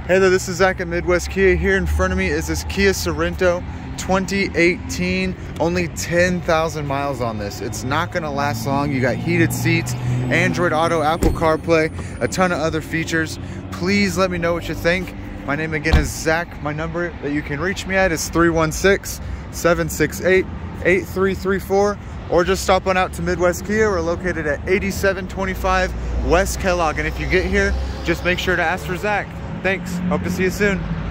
Hey there, this is Zach at Midwest Kia. Here in front of me is this Kia Sorento 2018, only 10,000 miles on this. It's not gonna last long. You got heated seats, Android Auto, Apple CarPlay, a ton of other features. Please let me know what you think. My name again is Zach. My number that you can reach me at is 316-768-8334, or just stop on out to Midwest Kia. We're located at 8725 West Kellogg. And if you get here, just make sure to ask for Zach. Thanks. Hope to see you soon.